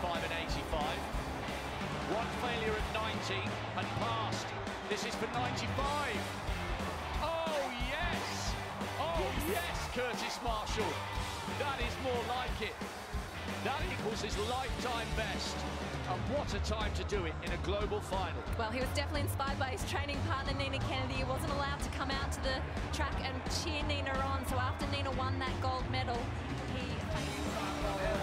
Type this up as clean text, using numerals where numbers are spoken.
95 and 85. One failure at 90 and passed. This is for 95. Oh yes! Oh yes, Kurtis Marschall. That is more like it. That equals his lifetime best. And what a time to do it in a global final. Well, he was definitely inspired by his training partner, Nina Kennedy. He wasn't allowed to come out to the track and cheer Nina on. So after Nina won that gold medal, he...